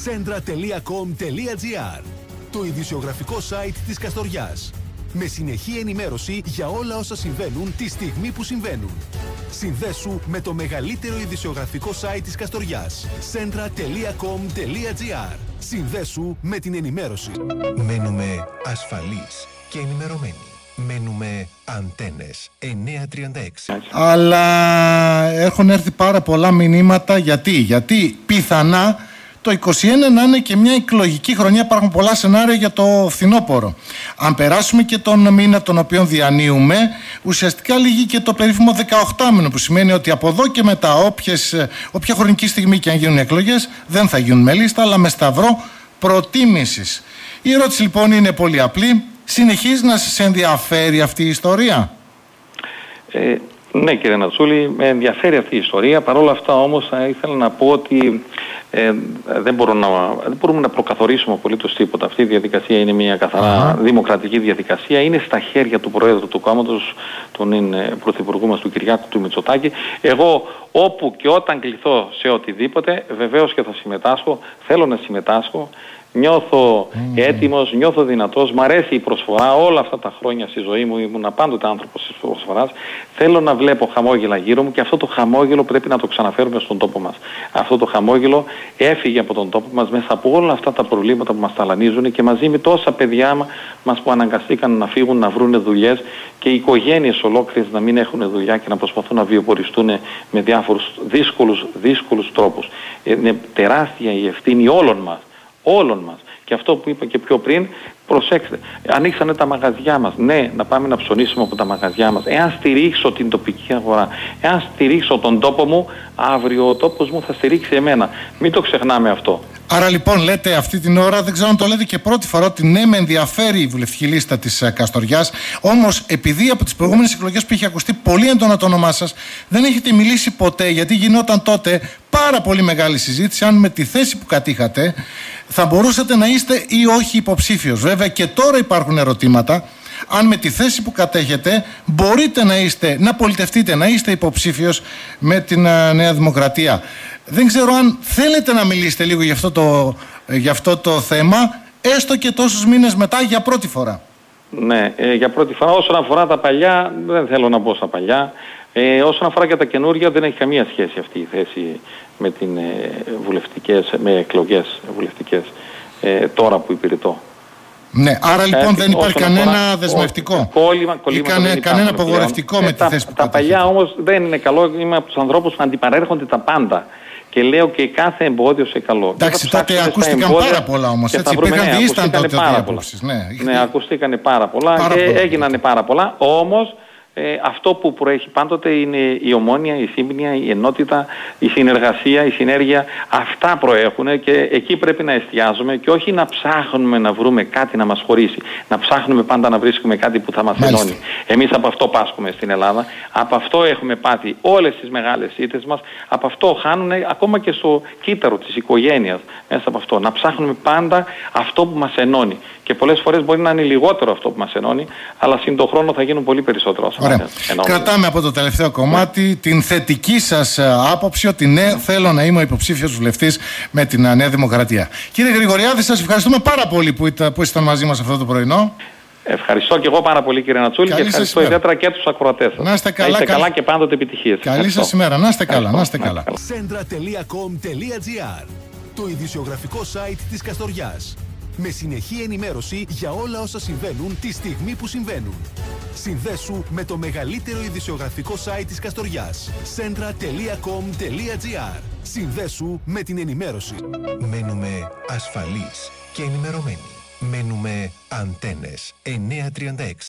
Centra.com.gr, το ειδησιογραφικό site της Καστοριάς. Με συνεχή ενημέρωση για όλα όσα συμβαίνουν τη στιγμή που συμβαίνουν. Συνδέσου με το μεγαλύτερο ειδησιογραφικό site της Καστοριάς. Centra.com.gr. Συνδέσου με την ενημέρωση. Μένουμε ασφαλείς και ενημερωμένοι. Μένουμε Αντένες 936. Αλλά έχουν έρθει πάρα πολλά μηνύματα. Γιατί πιθανά το 21 να είναι και μια εκλογική χρονιά. Υπάρχουν πολλά σενάρια για το φθινόπωρο. Αν περάσουμε και τον μήνα τον οποίο διανύουμε, ουσιαστικά λύγει και το περίφημο 18μηνο, που σημαίνει ότι από εδώ και μετά όποια χρονική στιγμή και αν γίνουν εκλογές, δεν θα γίνουν με λίστα, αλλά με σταυρό προτίμησης. Η ερώτηση λοιπόν είναι πολύ απλή. Συνεχίζει να σας ενδιαφέρει αυτή η ιστορία? Ναι, κύριε Νατσούλη, με ενδιαφέρει αυτή η ιστορία. Παρ' όλα αυτά όμως θα ήθελα να πω ότι δεν μπορούμε να προκαθορίσουμε απολύτως τίποτα. Αυτή η διαδικασία είναι μια καθαρά δημοκρατική διαδικασία. Είναι στα χέρια του Προέδρου του κόμματος, τον Πρωθυπουργού μας, του Κυριάκου του Μητσοτάκη. Εγώ όπου και όταν κληθώ σε οτιδήποτε, βεβαίως και θα συμμετάσχω, θέλω να συμμετάσχω. Νιώθω έτοιμος, νιώθω δυνατός, μ' αρέσει η προσφορά. Όλα αυτά τα χρόνια στη ζωή μου ήμουν πάντοτε άνθρωπος της προσφοράς. Θέλω να βλέπω χαμόγελα γύρω μου και αυτό το χαμόγελο πρέπει να το ξαναφέρουμε στον τόπο μας. Αυτό το χαμόγελο έφυγε από τον τόπο μας μέσα από όλα αυτά τα προβλήματα που μας ταλανίζουν και μαζί με τόσα παιδιά μας που αναγκαστήκαν να φύγουν, να βρουν δουλειές και οι οικογένειες ολόκληρες να μην έχουν δουλειά και να προσπαθούν να βιοποριστούν με διάφορους δύσκολους τρόπους. Είναι τεράστια η ευθύνη όλων μας. Και αυτό που είπα και πιο πριν, προσέξτε, ανοίξανε τα μαγαζιά μας. Ναι, να πάμε να ψωνίσουμε από τα μαγαζιά μας. Εάν στηρίξω την τοπική αγορά, εάν στηρίξω τον τόπο μου, αύριο ο τόπος μου θα στηρίξει εμένα. Μην το ξεχνάμε αυτό. Άρα λοιπόν λέτε αυτή την ώρα, δεν ξέρω αν το λέτε και πρώτη φορά, ότι ναι, με ενδιαφέρει η βουλευτική λίστα της Καστοριάς. Όμως επειδή από τις προηγούμενες εκλογές που είχε ακουστεί πολύ έντονα το όνομά σας, δεν έχετε μιλήσει ποτέ, γιατί γινόταν τότε πάρα πολύ μεγάλη συζήτηση αν με τη θέση που κατήχατε θα μπορούσατε να είστε ή όχι υποψήφιος. Βέβαια και τώρα υπάρχουν ερωτήματα. Αν με τη θέση που κατέχετε μπορείτε να πολιτευτείτε, να είστε υποψήφιος με την Νέα Δημοκρατία. Δεν ξέρω αν θέλετε να μιλήσετε λίγο για αυτό το θέμα, έστω και τόσους μήνες μετά, για πρώτη φορά. Ναι, για πρώτη φορά. Όσον αφορά τα παλιά, δεν θέλω να μπω στα παλιά. Όσον αφορά και τα καινούργια, δεν έχει καμία σχέση αυτή η θέση με με εκλογές βουλευτικές τώρα που υπηρετώ. Ναι, άρα λοιπόν δεν υπάρχει κανένα δεσμευτικό ή κανένα απογορευτικό με τη θέση που τα παλιά όμως δεν είναι καλό. Είμαι από τους ανθρώπους που αντιπαρέρχονται τα πάντα. Και λέω και κάθε εμπόδιο σε καλό. Εντάξει, τότε ακούστηκαν πάρα πολλά όμως. Έτσι υπήρχαν διήσταν τότε οι απόψεις. Ναι, ακούστηκαν πάρα πολλά και έγιναν πάρα πολλά. Όμως αυτό που προέχει πάντοτε είναι η ομόνοια, η σύμπνοια, η ενότητα, η συνεργασία, η συνέργεια. Αυτά προέχουν και εκεί πρέπει να εστιάζουμε και όχι να ψάχνουμε να βρούμε κάτι να μας χωρίσει. Να ψάχνουμε πάντα να βρίσκουμε κάτι που θα μας ενώνει. Εμείς από αυτό πάσχουμε στην Ελλάδα. Από αυτό έχουμε πάθει όλες τις μεγάλες ήττες μας. Από αυτό χάνουν ακόμα και στο κύτταρο της οικογένειας. Μέσα από αυτό. Να ψάχνουμε πάντα αυτό που μας ενώνει. Και πολλές φορές μπορεί να είναι λιγότερο αυτό που μας ενώνει, αλλά συν τον χρόνο θα γίνουν πολύ περισσότερο. Κρατάμε από το τελευταίο κομμάτι την θετική σας άποψη ότι ναι, θέλω να είμαι ο υποψήφιος βουλευτής με την Νέα Δημοκρατία. Κύριε Γρηγοριάδη, σας ευχαριστούμε πάρα πολύ που ήσασταν μαζί μας αυτό το πρωινό. Ευχαριστώ και εγώ πάρα πολύ, κύριε Νατσούλη, και ευχαριστώ ιδιαίτερα και τους ακροατές σας. Να είστε καλά, και πάντοτε επιτυχίες. Καλή σας ημέρα. Να είστε καλά. Centra.com.gr, το ειδησιογραφικό site της Καστοριάς. Με συνεχή ενημέρωση για όλα όσα συμβαίνουν τη στιγμή που συμβαίνουν. Συνδέσου με το μεγαλύτερο ειδησιογραφικό site της Καστοριάς. Centra.com.gr. Συνδέσου με την ενημέρωση. Μένουμε ασφαλείς και ενημερωμένοι. Μένουμε Αντένες 936.